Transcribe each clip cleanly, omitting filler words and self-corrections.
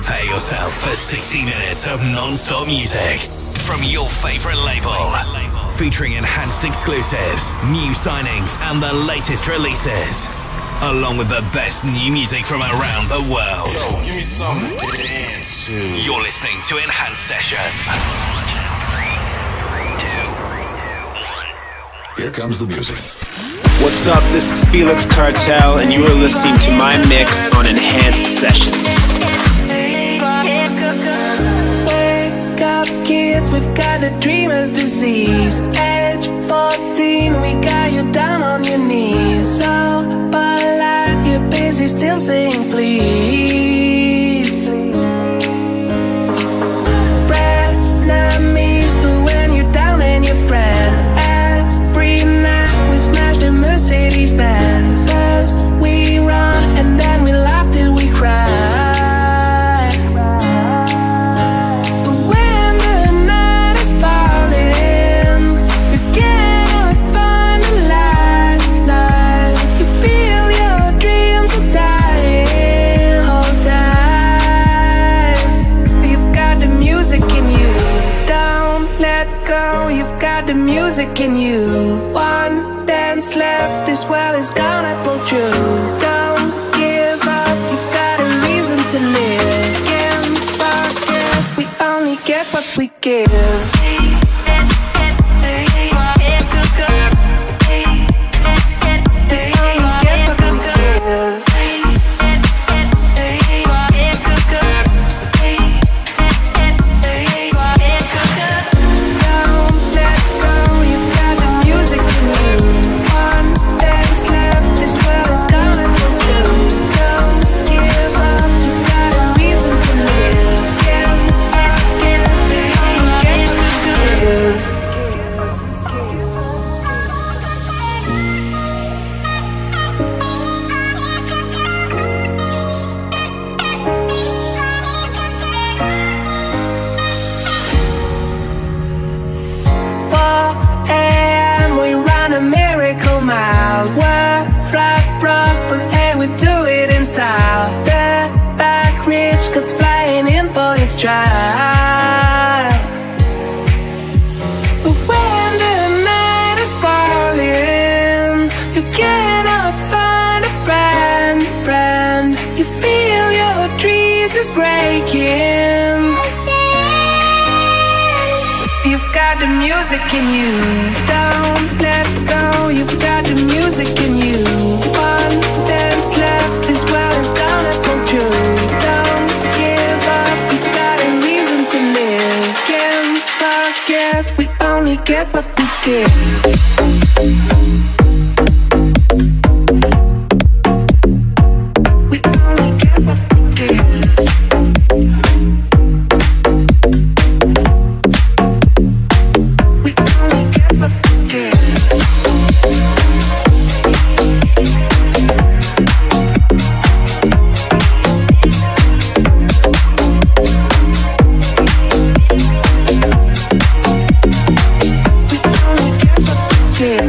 Prepare yourself for 60 minutes of non-stop music from your favorite label, featuring enhanced exclusives, new signings, and the latest releases, along with the best new music from around the world. Yo, give me something to dance to. You're listening to Enhanced Sessions. Here comes the music. What's up? This is Felix Cartel, and you are listening to my mix on Enhanced Sessions. Wake up, kids, we've got the dreamer's disease. Age 14, we got you down on your knees. So polite, you're busy still saying please. Frenemies, who when you're down and your friend. Every night we smash the Mercedes Benz. First we run and then we laugh till we cry. The music in you. One dance left, this world is gonna pull through. Don't give up, you've got a reason to live. Can't forget, we only get what we give. Cause flying in for your trial. But when the night is falling, you cannot find a friend. You feel your dreams is breaking. You've got the music in you. Don't let go, you've got the music in you. One dance left, this world is gonna pull through. Don't give up, you've got a reason to live. Can't forget, we only get what we give. Yeah.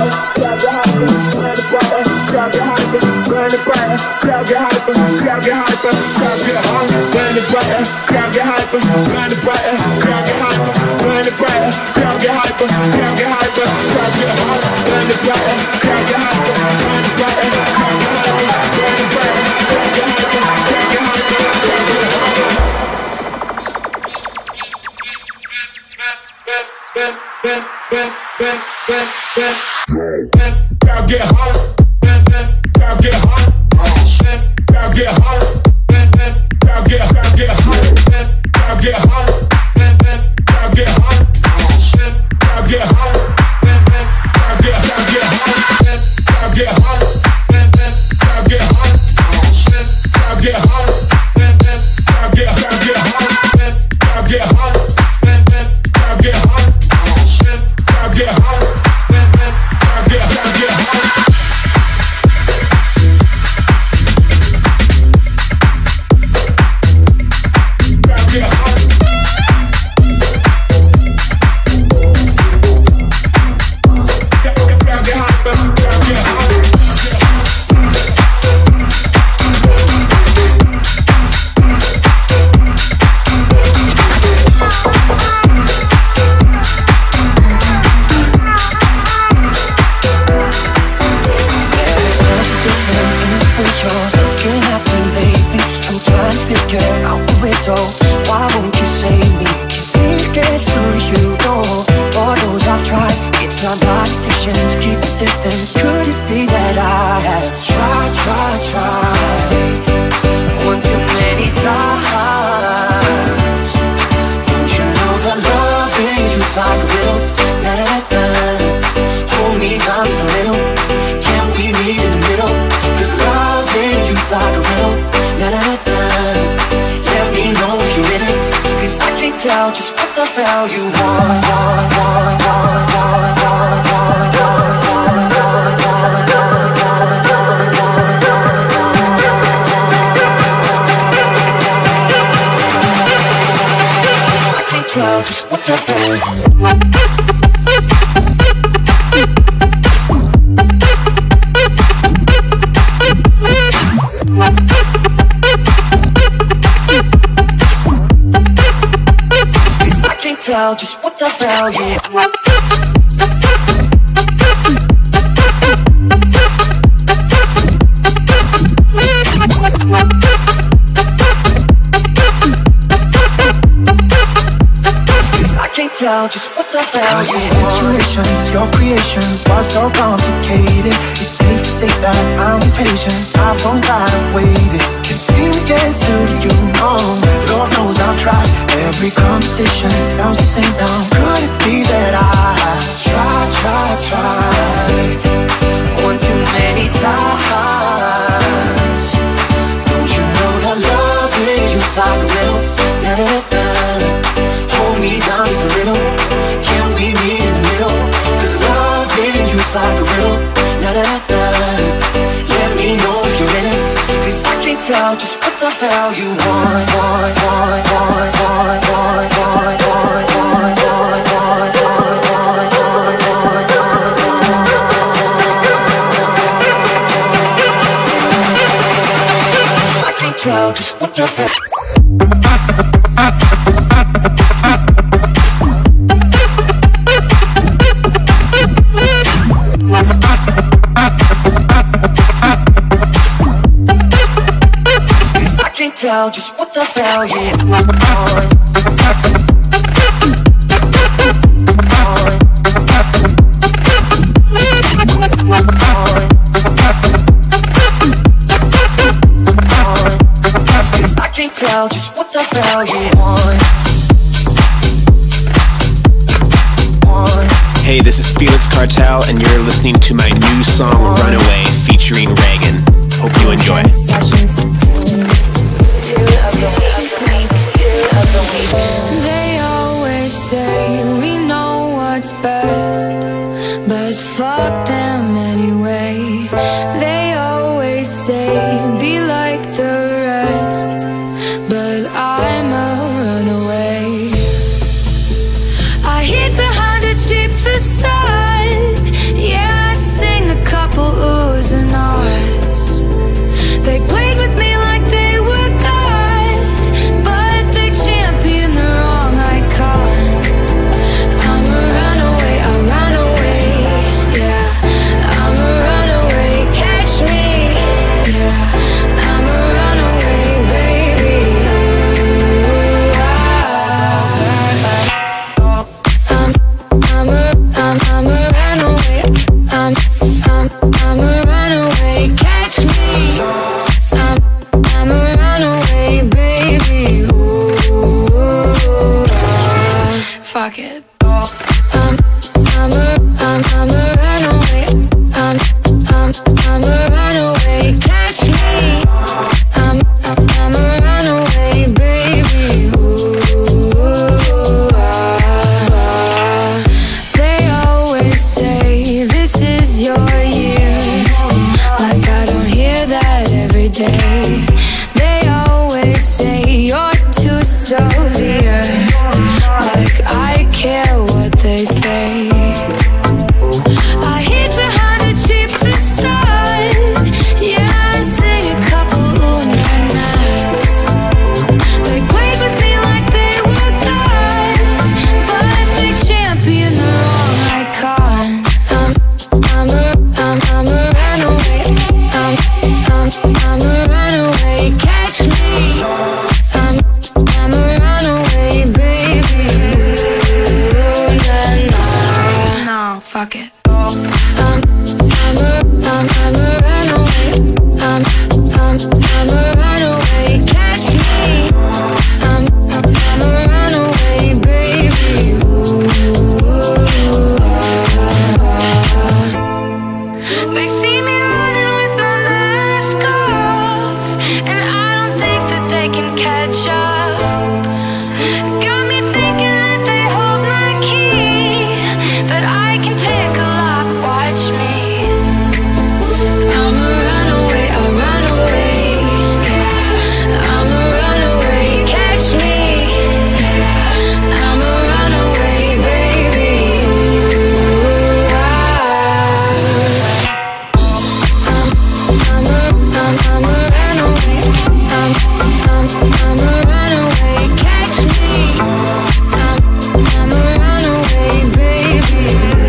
Just what the hell you want. Tell just what the hell you want. Situations, your creation was so complicated. It's safe to say that I'm impatient. I've gone tired of waiting. Can't seem to get through to you, no. Lord knows I've tried. Every conversation sounds the same now. Could it be that I tried one too many times? Don't you know that love is just like a riddle? Hold me down just a little. Can we meet in the middle? Cause love ain't just like a riddle. Let me know if you're in it. Cause I can't tell just what the hell you want. I can't tell just what the hell. Tell just what the hell you want. Cause I can't tell just what the hell you want. Hey, this is Felix Cartel, and you're listening to my new song Runaway featuring Reagan. Hope you enjoy. They always say we know what's best, but fuck them anyway. They always say be like the rest, but I'm a runaway. I hid behind a cheap facade, yeah, I fuck it. I'm a runaway. I'm a runaway. Catch me. I'm a runaway, baby. They see me running with my mask off, and I don't think that they can catch up. Got me thinking that they hold my key, but I can pick a lock, watch me. I'm a runaway, I run away. I'm a runaway, catch me. I'm a runaway, baby. I'm a runaway. I'm a runaway, catch me. I'm a runaway, baby.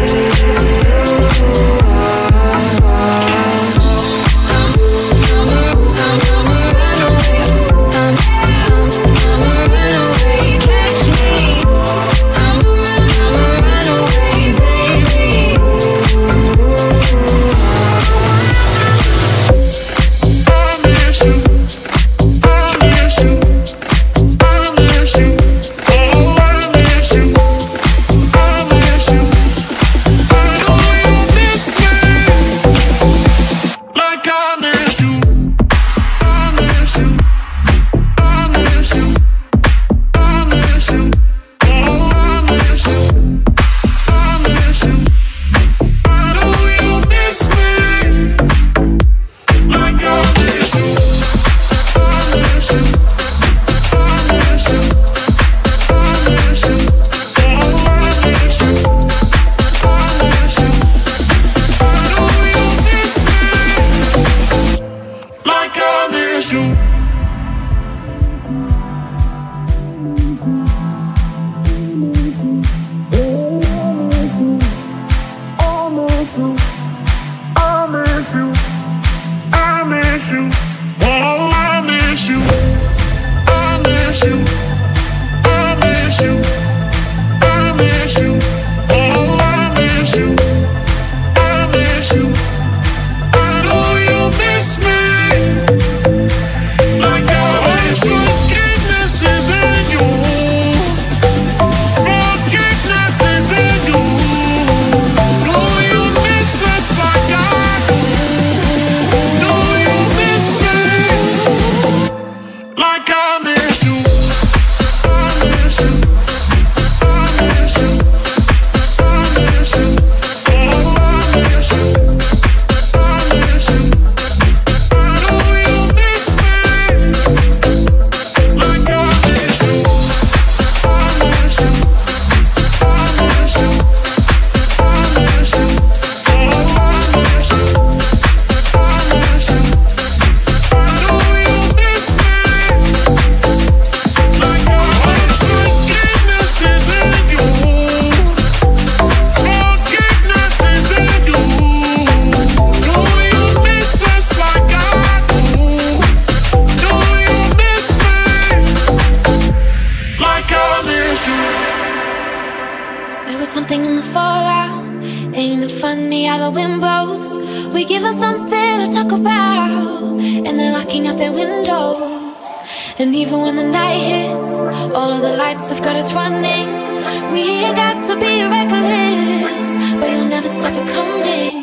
Something in the fallout. Ain't it funny how the wind blows? We give them something to talk about, and they're locking up their windows. And even when the night hits, all of the lights have got us running. We ain't got to be reckless, but you'll never stop it coming.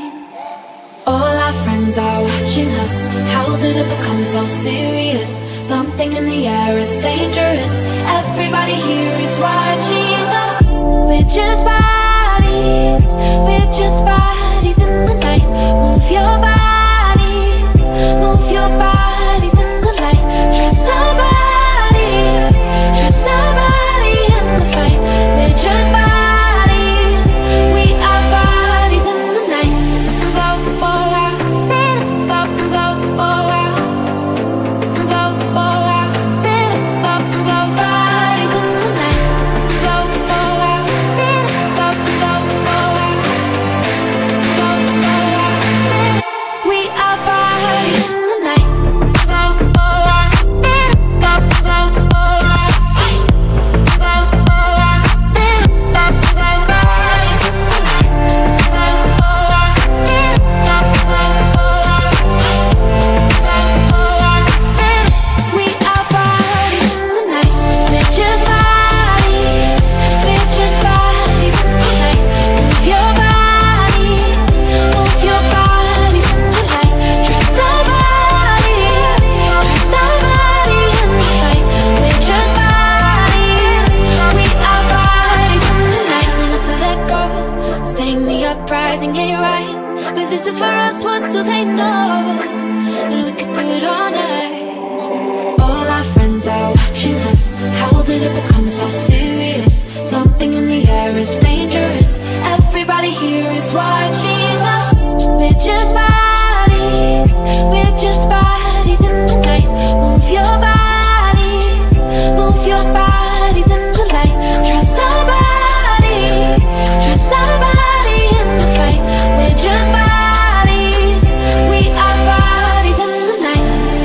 All our friends are watching us. How did it become so serious? Something in the air is dangerous. Everybody here is watching us. We're just bodies, we're just bodies in the night. Move your bodies, move your bodies in the light. Trust nobody in the fight. We're just bodies, we are bodies in the night. Blow all out, blow all out, blow all out, blow bodies in the night. Blow all out, blow all out, blow all out. We are bodies in the night. is for us, what do they know? And we could do it all night. All our friends are watching us. How did it become so serious? Something in the air is dangerous. Everybody here is watching us. We're just bodies. We're just bodies in the night. Move your bodies. Move your bodies in the light. Trust nobody. Trust nobody in the fight. We're just bodies. We are bodies in the night.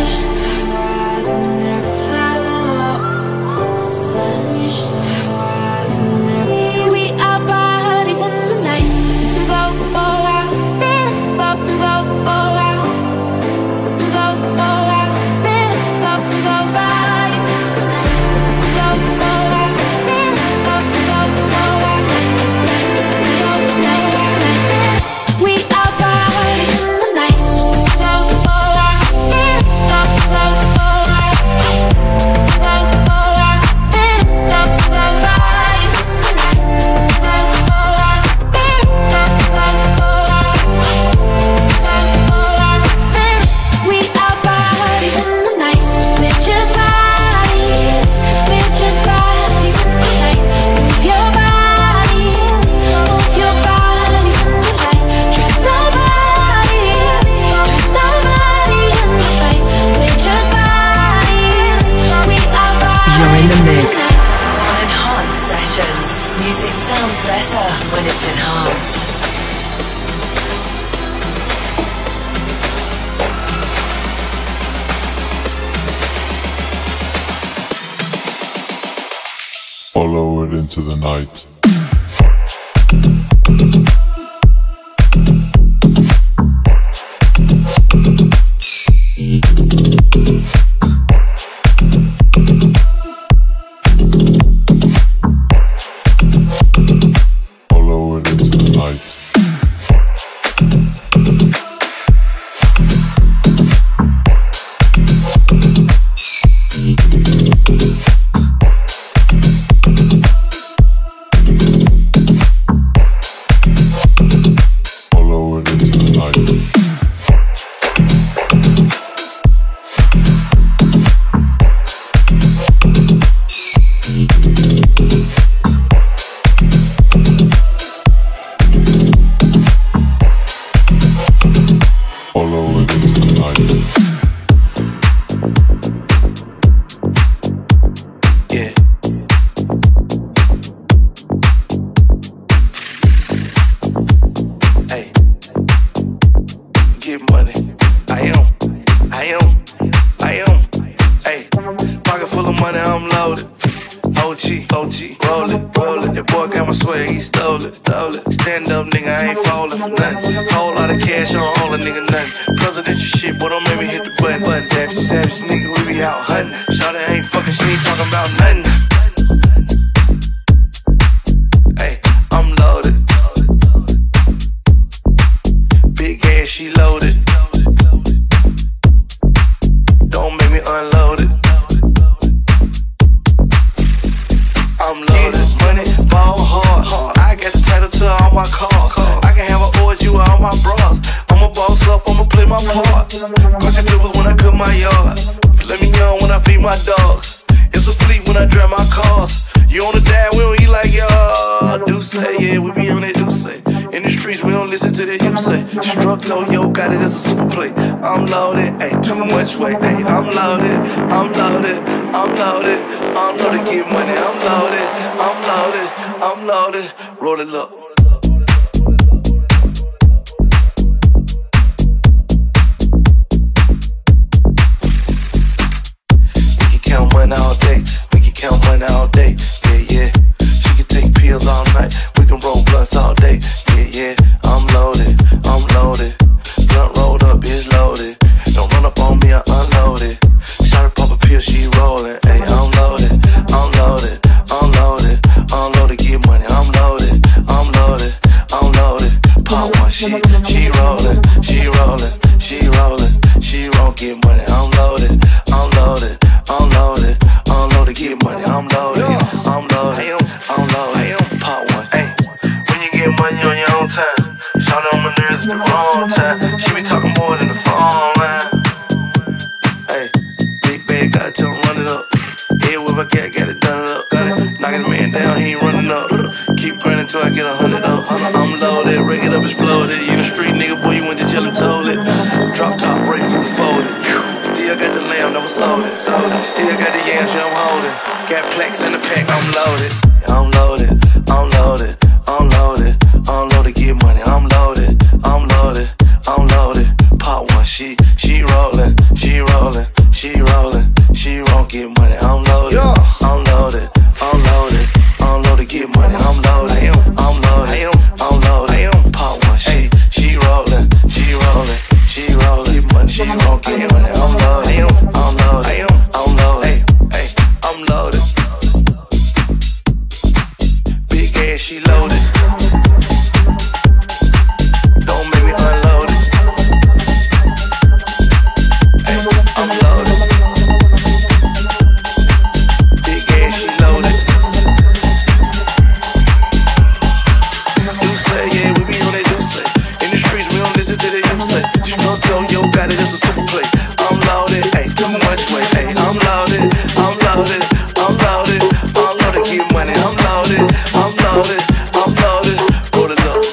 We are bodies in the night. Blow all out. Blow, blow all out. Blow all out. Blow, blow bodies. Blow all out. Blow, blow all out. Blow all out. We are bodies in the night. Blow all out. Blow, blow all out. Blow all out. Blow, blow bodies. Blow all out. Blow, blow all out. Blow all out. We are bodies in the night. We're just bodies. We're just bodies in the night. Move your bodies. Move your bodies in the light. Trust nobody. Trust nobody in the fight. We're just bodies. We are bodies. You're in the mix. On Enhanced Sessions, music sounds better when it's enhanced. Follow it into the night. Follow it into the night. Follow it into the night. Follow it into the night. Yeah. Hey. Get money. I am. Hey. Pocket full of money, I'm loaded. OG, roll it. That boy got my swag, he stole it. Stand up, nigga, I ain't falling for nothing. Whole lot of cash on all a nigga, nothing. Presidential shit, boy, don't make me hit the button. Savage, nigga, we be out hunting. Shawty ain't fucking, she ain't talking about nothing. Hey, I'm loaded. Big ass, she loaded. Don't make me unload it. I'm loaded, money, ball hard. I got the title to all my cars. I can have an orgy with all my bras. I'ma boss up, I'ma play my part. Cause you flippers when I cut my yard. Let me young when I feed my dogs. It's a fleet when I drive my cars. You on the dad, we don't eat like y'all. Do say, yeah, we be on that do say. In the streets, we don't listen to that you say. Struck though, yo, got it as a super play. I'm loaded, ayy, too much weight, ayy. I'm loaded, get money. I'm loaded, roll it up. We can count money all day, yeah. She can take pills all night, we can roll blunts all day, yeah. I'm loaded, blunt rolled up, it's loaded. Don't run up on me, I unloaded. Shot her pop a pill, she rolling, ayy. I'm loaded, get money. I'm loaded. Pop one, she rolling, get money. I'm loaded, get money. I'm loaded. Pop one, ayy. When you get money on your own time. Shawty on my nerves at the wrong time. She be talking more than the phone line. Hey, big bag, gotta tell him run it up. Yeah, whip I got it done it up. Got it, knocking the man down, he ain't running up. Keep grinding till I get 100 up. I'm loaded, rig it up, exploded. You in the street, nigga, boy, you went to jail and told it. Drop top, break through folded. Still got the lamb, never sold it. Still got the yams, yeah, I'm holding. Got plaques in the pack, I'm loaded. I'm loaded, I'm loaded, I'm loaded. I'm loaded, get money, I'm loaded, I'm loaded, I'm loaded. Pop one, she rollin', she rollin', she rollin', she won't get money, I'm loaded, I'm loaded, I'm loaded, I'm loaded, get money, I'm loaded, I'm loaded, I'm loaded. Pop one, she rollin', she rollin', she rollin', get money, she won't get money, I'm loaded, I'm loaded, I'm loaded, I'm loaded. Big ass, she loaded. Don't make me unload it. Ay, I'm loaded. Big ass, she loaded. You say, yeah, we be on that do say. In the streets, we don't listen to the you say. Struggle, yo, got it, it's a super play. I'm loaded, ay, too much weight. Ay, I'm loaded, I'm loaded, I'm loaded, I'm loaded, get money. I'm loaded, I'm loaded, I'm loaded. Roll it up.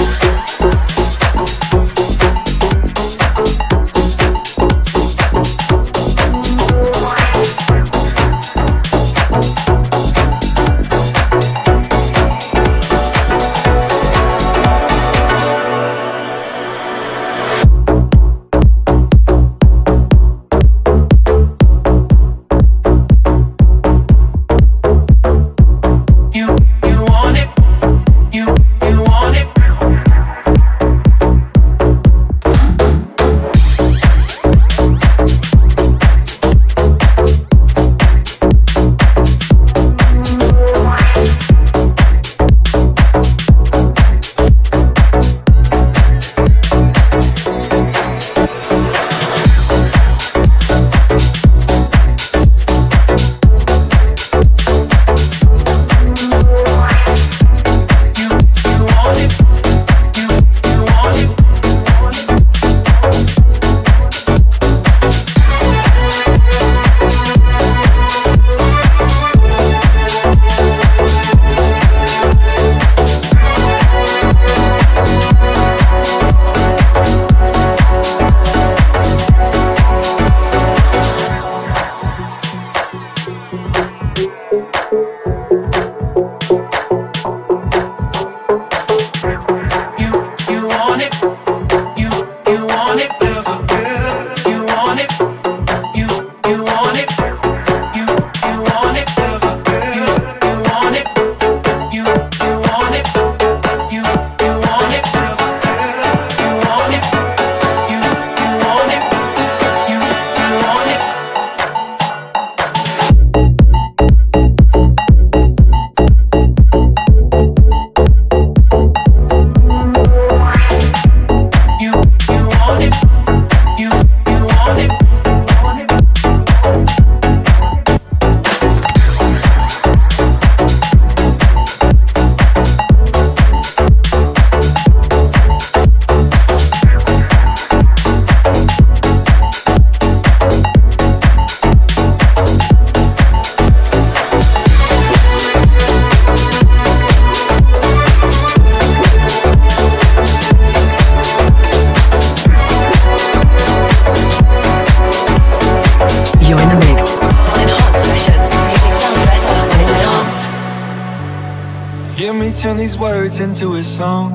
Turn these words into a song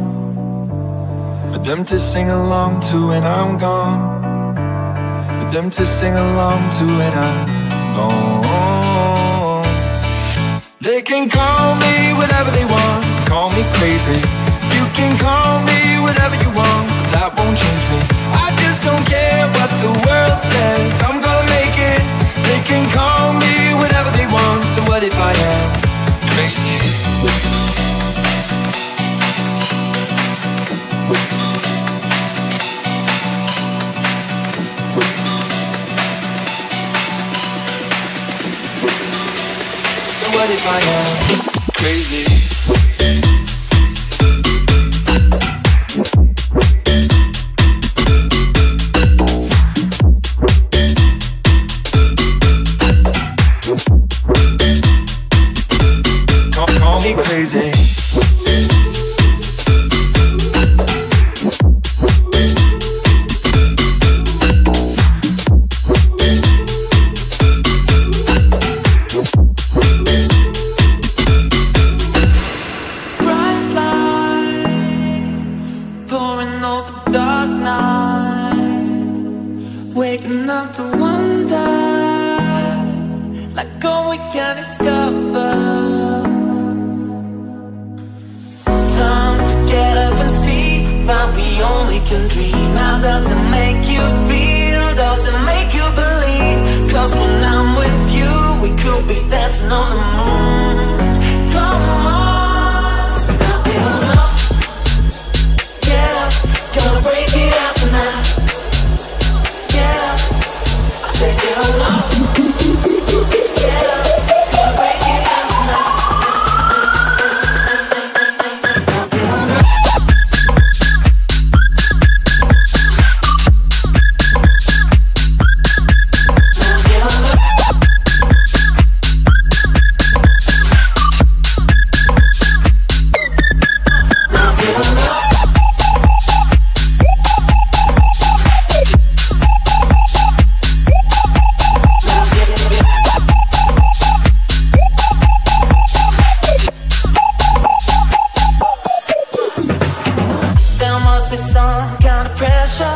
for them to sing along to when I'm gone, for them to sing along to when I'm gone. They can call me whatever they want, call me crazy. You can call me whatever you want, but that won't change me. I just don't care what the world says, I'm gonna make it. They can call me whatever they want, so what if I am crazy? What if I am crazy? call me crazy. Waking up to wonder, like all we can discover. Time to get up and see what we only can dream. How does it make you feel? Does it make you believe? Cause when I'm with you, we could be dancing on the moon. Come on, now get on up. Get up, gonna break it out tonight. Get on up, get up, gonna break it out tonight. Now get on up. Now get on up. Now get on up. Some kind of pressure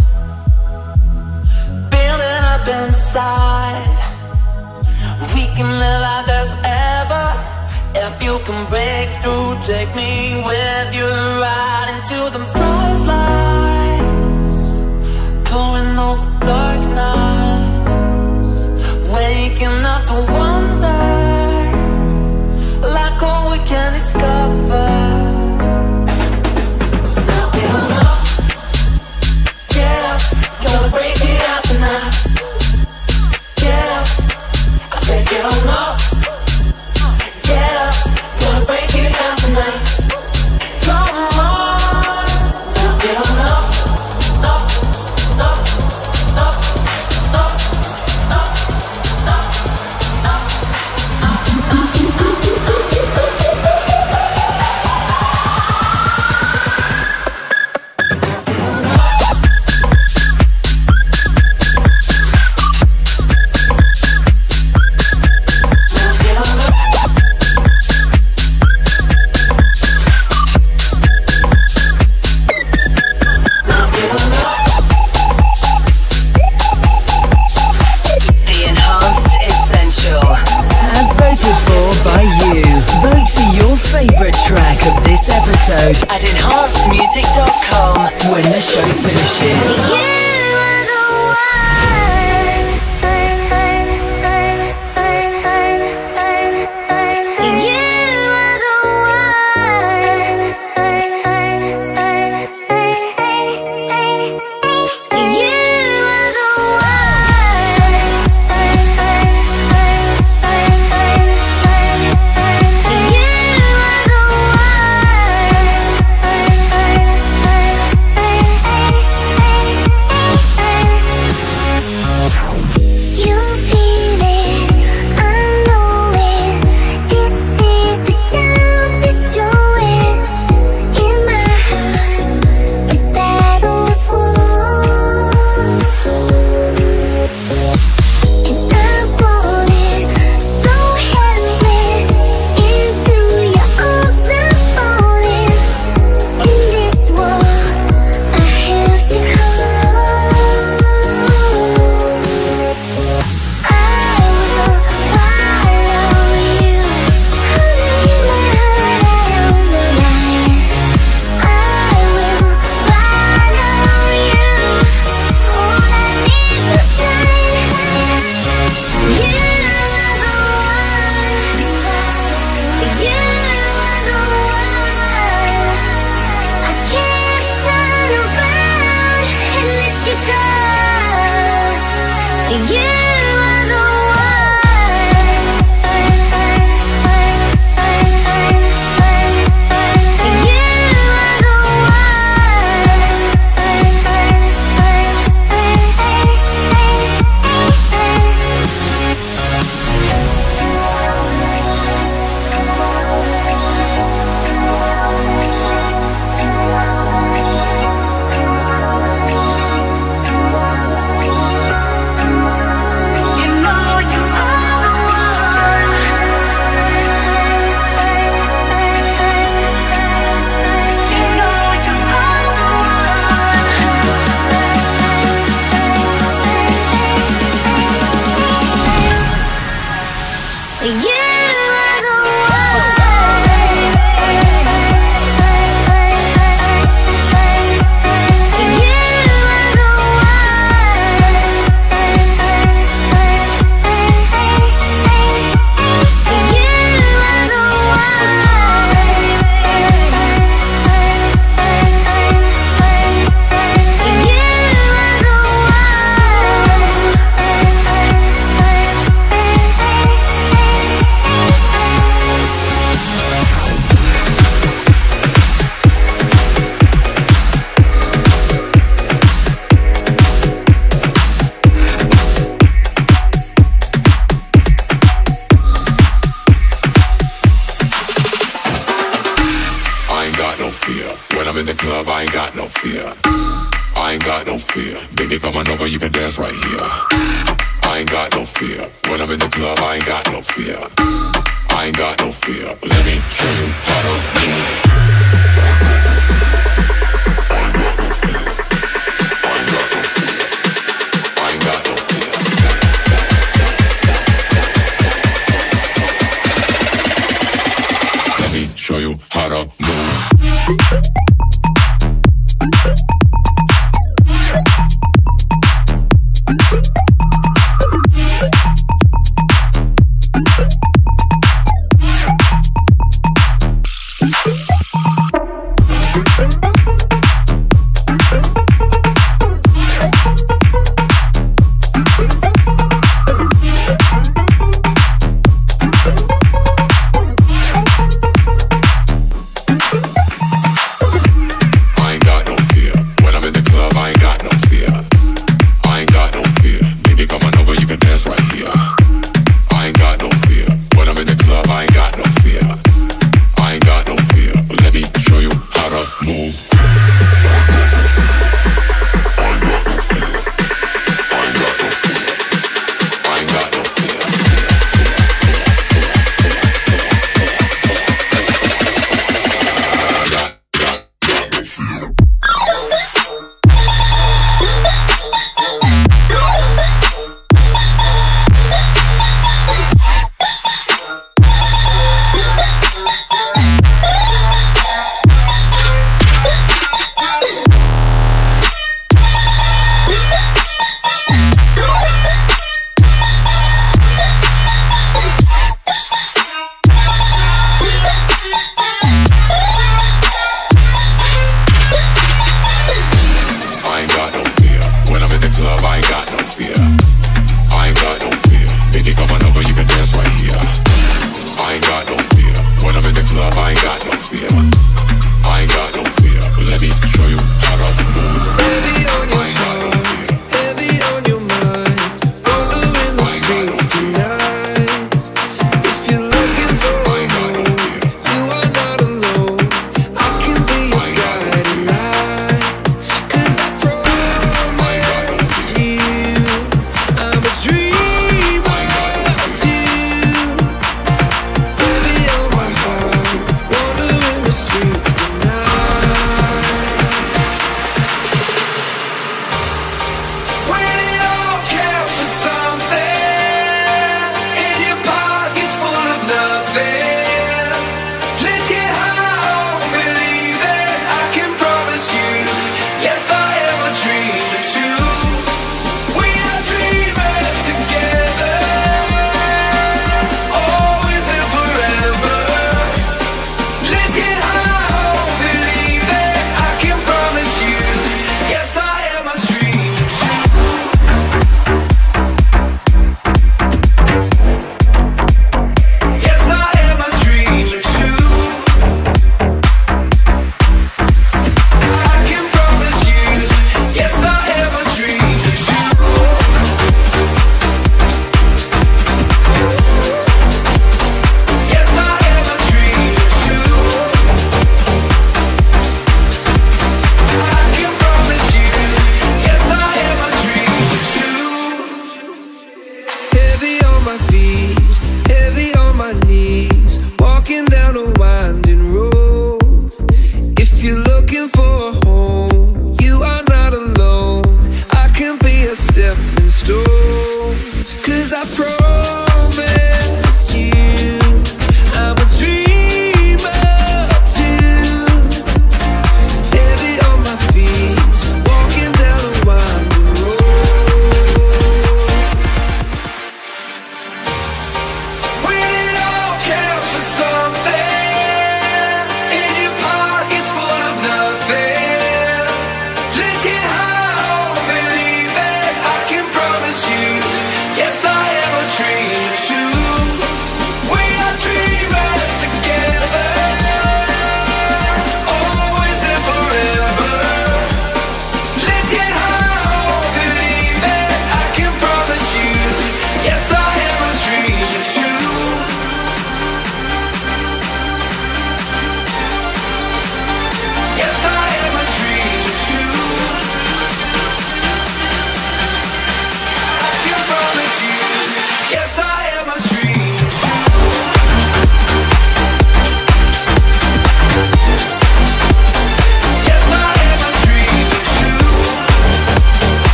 building up inside. We can live like this forever. If you can break through, take me with you right into the bright lights, pouring over dark nights, waking up to wonder, like all we can discover. Get on up, get up, gonna break it out tonight. Get up, I said get on up, get up, gonna break it out tonight. Come on, now get on up, up, up, up, up, up, up, at enhancedmusic.com when the show finishes. When I'm in the club, I ain't got no fear. I ain't got no fear. Baby, come on over, you can dance right here. I ain't got no fear. When I'm in the club, I ain't got no fear. I ain't got no fear. Let me show you how to move. I ain't got no fear. I ain't got no fear. I ain't got no fear. Let me show you how to move.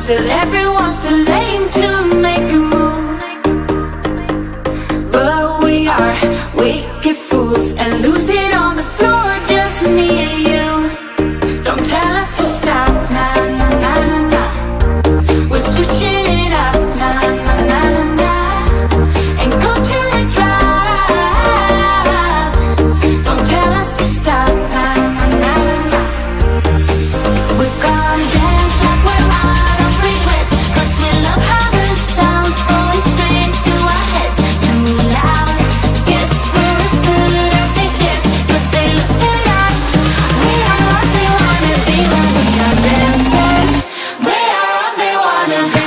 Still everyone's too lame to make a move. But we are wicked fools and lose it on the floor, just me and you. Don't tell us to stop, nah, nah, nah, nah, nah. We're switching it up, nah, nah, nah, nah, nah. Ain't go till it drop. Don't tell us to stop, nah, nah, nah, nah, nah. We're gonna dance like we're out of regrets, 'cause we love how the sound's going straight to our heads. Too loud, guess we're as good as it gets, 'cause they look at us. We are what they wanna be when we are dancing. We are what they wanna be.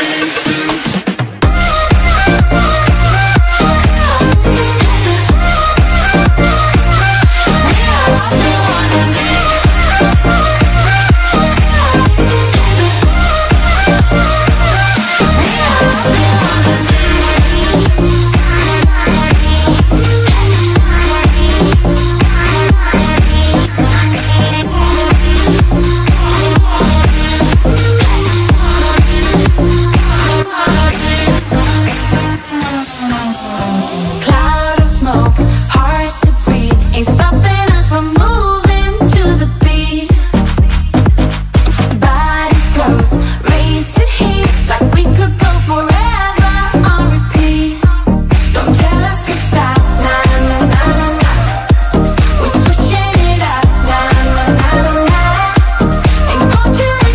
Cloud of smoke, hard to breathe, ain't stopping us from moving to the beat. Bodies close, racing heat, like we could go forever on repeat. Don't tell us to stop, nah, nah, nah, nah, nah. We're switching it up, nah, nah, nah, nah, nah. Ain't go till it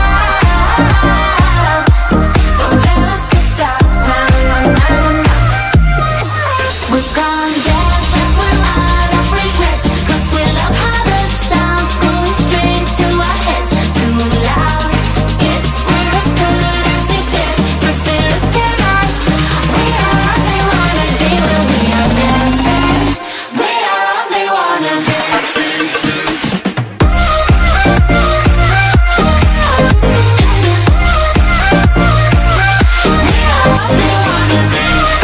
drop. Don't tell us to stop, nah, nah, nah, nah, nah. We're gonna dance like we're out of regrets, 'cause we love how the sound's going straight to our heads. Too loud, guess we're as good as it gets, 'cause they look at us. We are what they wanna be when we are dancing. We are what they wanna be. We are what they wanna be.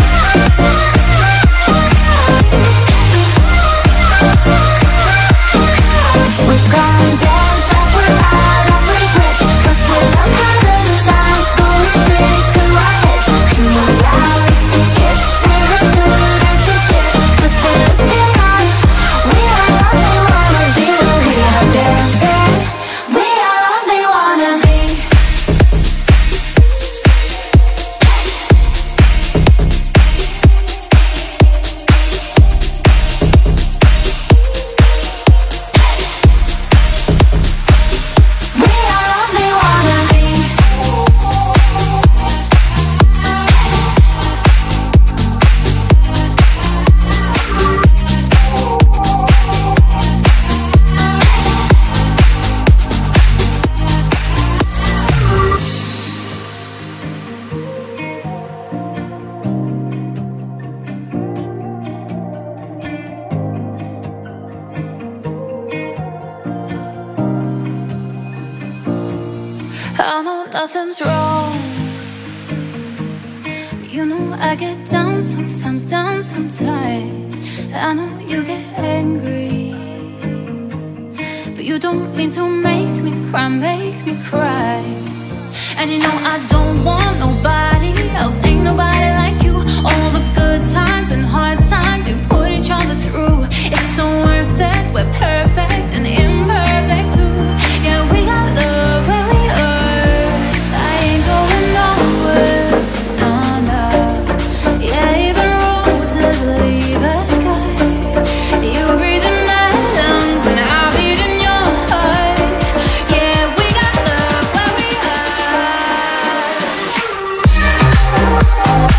We're gonna dance like we're out of regrets, 'cause we love how the sound's going straight to our heads. Too loud, guess we're as good as it gets, 'cause they look at us. We are what they wanna be when we are dancing. We are what they wanna be. We are what they wanna be. I know nothing's wrong. You know I get down sometimes, down sometimes. I know you get angry, but you don't mean to make me cry, make me cry. And you know I don't want nobody else, ain't nobody like you. All the good times and hard times we put each other through, it's so worth it. We're perfect and imperfect too. Yeah, we got love where we are. I ain't going nowhere, no, no. Yeah, even roses leave a sky. You breathe in my lungs and I beat in your heart. Yeah, we got love where we are.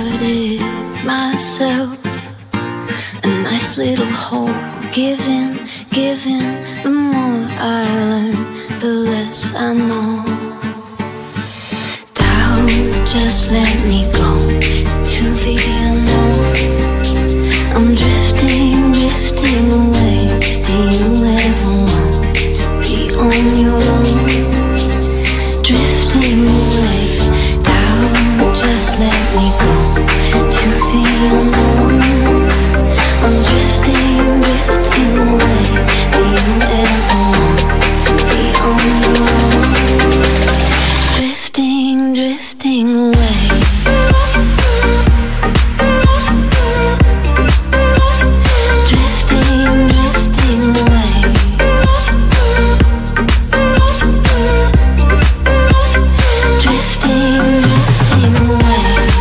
started myself a nice little hole, giving. The more I learn, the less I know. Doubt, just let me go to the unknown. I'm drifting away. Do you ever want to be on your own? Drifting away. Doubt, just let me go to the unknown. I'm drifting away. Do you ever want to be on your own? Drifting away. Drifting away. Drifting away.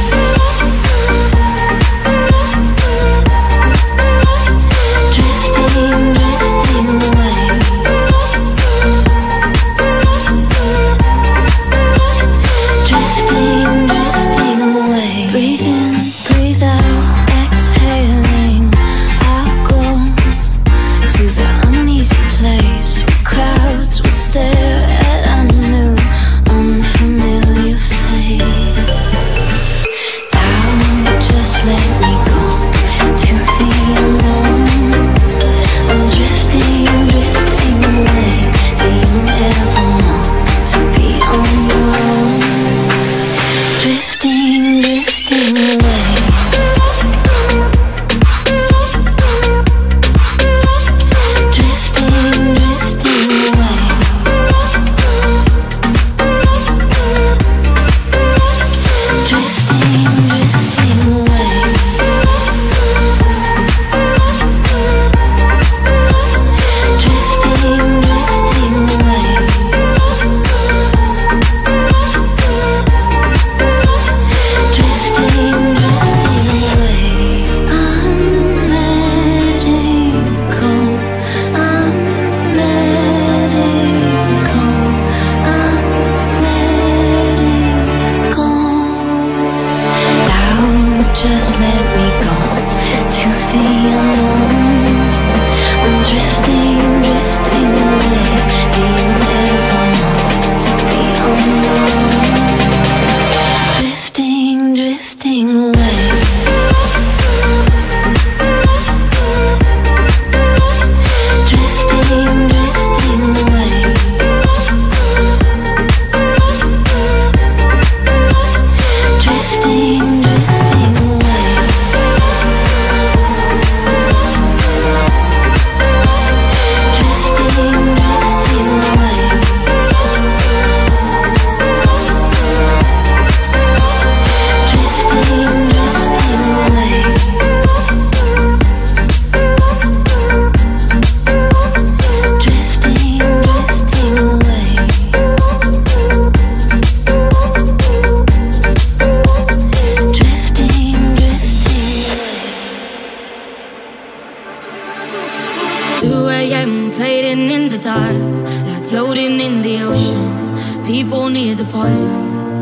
People near the poison.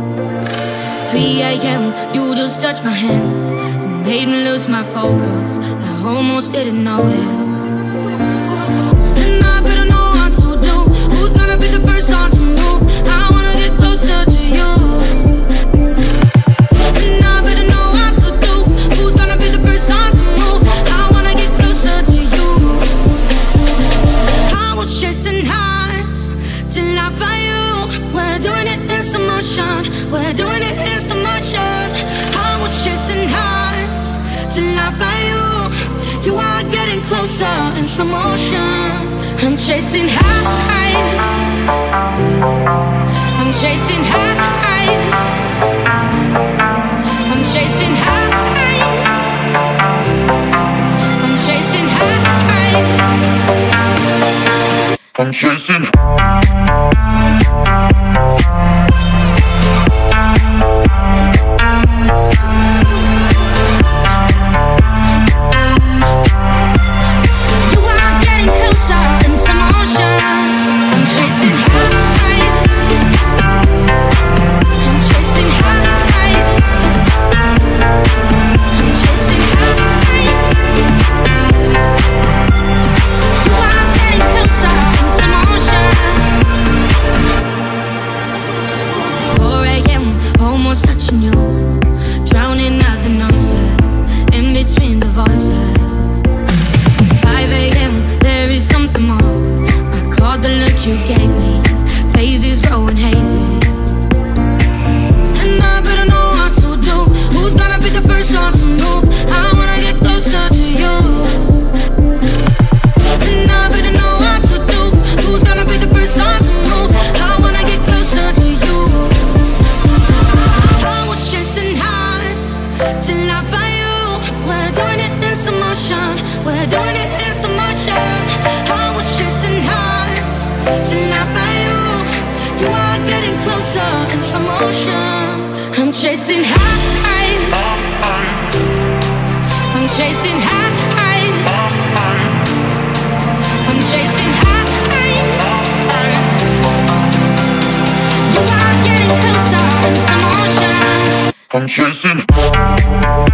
3 a.m. You just touched my hand and made me lose my focus. I almost didn't notice. And I better know what to do. Who's gonna be the first one to move? I wanna get closer to you. And I better know what to do. Who's gonna be the first one to move? I wanna get closer to you. I was chasing highs till I found you. We're doing it in slow motion. We're doing it in slow motion. I was chasing highs till I found you. You are getting closer in slow motion. I'm chasing highs. I'm chasing highs. I'm chasing highs. I'm chasing highs. I'm chasing till I find you. We're doing it in slow motion. We're doing it in slow motion. I was chasing highs till I find you. You are getting closer in slow motion. I'm chasing highs. I'm chasing highs. I'm chasing highs. You are getting closer in slow motion. I'm chasing.